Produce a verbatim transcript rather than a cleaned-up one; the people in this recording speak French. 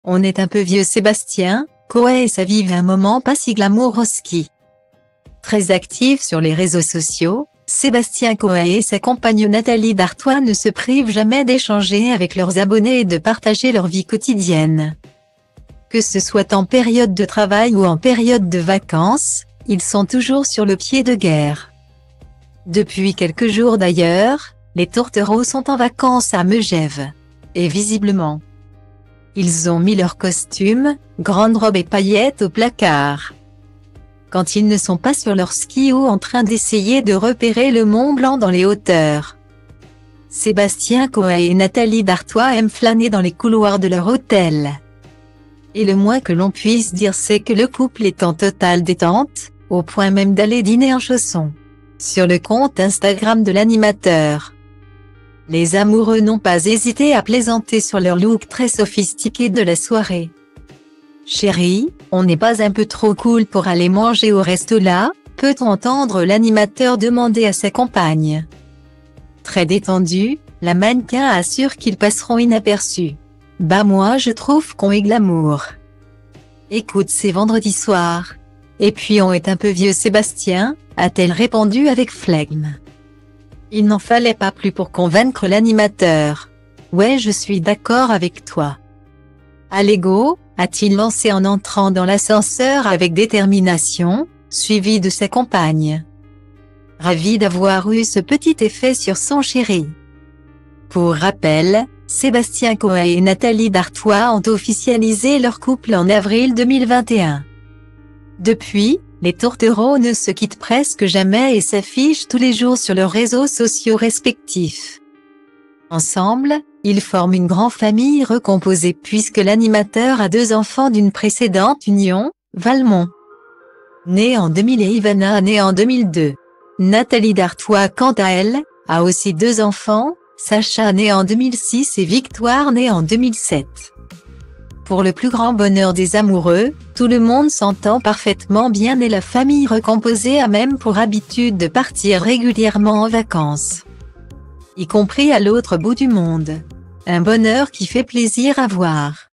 On est un peu vieux Sébastien Coé et sa vie un moment pas si glamour au ski. Très actif sur les réseaux sociaux, Sébastien Coé et sa compagne Nathalie Dartois ne se privent jamais d'échanger avec leurs abonnés et de partager leur vie quotidienne. Que ce soit en période de travail ou en période de vacances, ils sont toujours sur le pied de guerre. Depuis quelques jours d'ailleurs, les tourtereaux sont en vacances à Megève. Et visiblement, ils ont mis leurs costumes, grandes robes et paillettes au placard. Quand ils ne sont pas sur leur ski ou en train d'essayer de repérer le Mont Blanc dans les hauteurs. Sébastien Coé et Nathalie Dartois aiment flâner dans les couloirs de leur hôtel. Et le moins que l'on puisse dire c'est que le couple est en totale détente, au point même d'aller dîner en chaussons. Sur le compte Instagram de l'animateur, les amoureux n'ont pas hésité à plaisanter sur leur look très sophistiqué de la soirée. « Chérie, on n'est pas un peu trop cool pour aller manger au resto là ?» peut-on entendre l'animateur demander à sa compagne. Très détendu, la mannequin assure qu'ils passeront inaperçus. « Bah moi je trouve qu'on est glamour. Écoute, c'est vendredi soir. Et puis on est un peu vieux Sébastien », a-t-elle répondu avec flegme. Il n'en fallait pas plus pour convaincre l'animateur. « Ouais, je suis d'accord avec toi. Allez go !» a-t-il lancé en entrant dans l'ascenseur avec détermination, suivi de sa compagne. Ravi d'avoir eu ce petit effet sur son chéri. Pour rappel, Sébastien Coé et Nathalie Dartois ont officialisé leur couple en avril deux mille vingt et un. Depuis, les tourtereaux ne se quittent presque jamais et s'affichent tous les jours sur leurs réseaux sociaux respectifs. Ensemble, ils forment une grande famille recomposée puisque l'animateur a deux enfants d'une précédente union, Valmont, née en deux mille et Ivana née en deux mille deux. Nathalie Dartois quant à elle, a aussi deux enfants, Sacha née en deux mille six et Victoire née en deux mille sept. Pour le plus grand bonheur des amoureux, tout le monde s'entend parfaitement bien et la famille recomposée a même pour habitude de partir régulièrement en vacances, y compris à l'autre bout du monde. Un bonheur qui fait plaisir à voir.